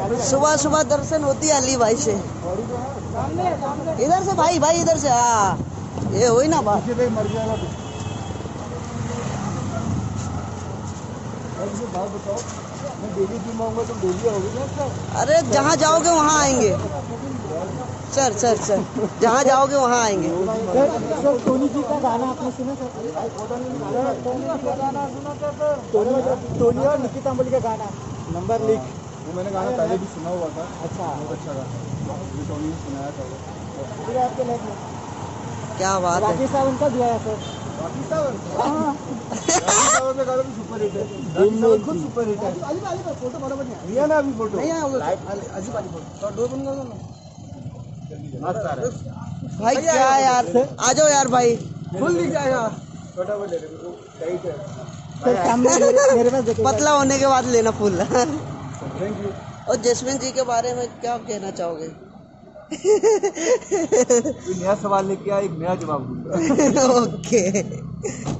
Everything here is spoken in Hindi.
सुबह सुबह दर्शन होती है अली भाई से। इधर से भाई, भाई इधर से। हाँ ये हुई ना बात। बात बताओ, मैं डेली जिम आऊंगा तो डेली आओगे ना सर? अरे जहाँ जाओगे वहाँ आएंगे सर, सर सर जहाँ जाओगे वहाँ आएंगे। सर टोनी जी का गाना आपने सुना सर? टोनी का गाना सुना था सर? टोनी और निकिता अंबोली का गाना नंबर लिख। वो मैंने गाना पहले भी सुना हुआ था। अच्छा, बहुत अच्छा गाना, टोनी ने सुनाया था। आपके लाइफ में क्या बात है। राकेश सावंत का दिया है सर। राकेश सावंत का गाना भी सुपर हिट है। राकेश सावंत खुद सुपर हिट है। फोटो बराबर नहीं आया ना, अभी फोटो नहीं आया अजीब वाली फोटो दो बन गया भाई। क्या यार, आ जाओ यार भाई, फुल दिख जाएगा। फटाफट ले लो, टाइट है। मेरे पास पतला होने के बाद लेना फुल। Thank you. और जैस्मिन जी के बारे में क्या कहना चाहोगे? नया सवाल लेके आया, एक नया जवाब दूंगा। ओके।